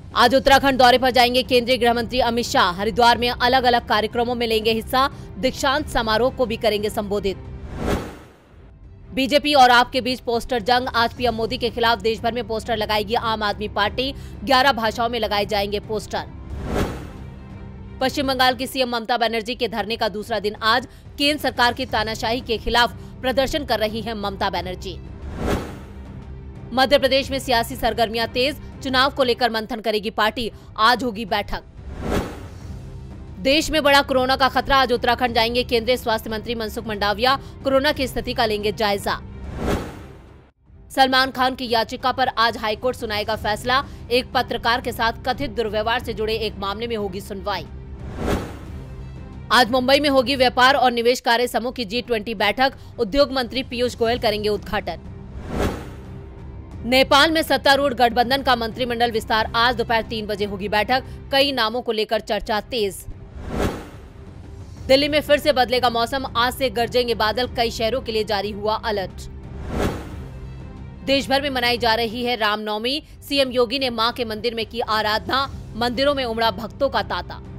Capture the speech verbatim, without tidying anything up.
आज उत्तराखंड दौरे पर जाएंगे केंद्रीय गृह मंत्री अमित शाह। हरिद्वार में अलग अलग कार्यक्रमों में लेंगे हिस्सा। दीक्षांत समारोह को भी करेंगे संबोधित। बीजेपी और आप के बीच पोस्टर जंग। आज पीएम मोदी के खिलाफ देश भर में पोस्टर लगाएगी आम आदमी पार्टी। ग्यारह भाषाओं में लगाए जाएंगे पोस्टर। पश्चिम बंगाल की सीएम ममता बनर्जी के धरने का दूसरा दिन आज। केंद्र सरकार की तानाशाही के खिलाफ प्रदर्शन कर रही हैं ममता बनर्जी। मध्य प्रदेश में सियासी सरगर्मियां तेज। चुनाव को लेकर मंथन करेगी पार्टी। आज होगी बैठक। देश में बड़ा कोरोना का खतरा। आज उत्तराखंड जाएंगे केंद्रीय स्वास्थ्य मंत्री मनसुख मंडाविया। कोरोना की स्थिति का लेंगे जायजा। सलमान खान की याचिका पर आज हाईकोर्ट सुनाएगा फैसला। एक पत्रकार के साथ कथित दुर्व्यवहार से जुड़े एक मामले में होगी सुनवाई। आज मुंबई में होगी व्यापार और निवेश कार्य समूह की जी ट्वेंटी बैठक। उद्योग मंत्री पीयूष गोयल करेंगे उद्घाटन। नेपाल में सत्तारूढ़ गठबंधन का मंत्रिमंडल विस्तार। आज दोपहर तीन बजे होगी बैठक। कई नामों को लेकर चर्चा तेज। दिल्ली में फिर से बदलेगा मौसम। आज से गरजेंगे बादल। कई शहरों के लिए जारी हुआ अलर्ट। देश भर में मनाई जा रही है रामनवमी। सीएम योगी ने मां के मंदिर में की आराधना। मंदिरों में उमड़ा भक्तों का तांता।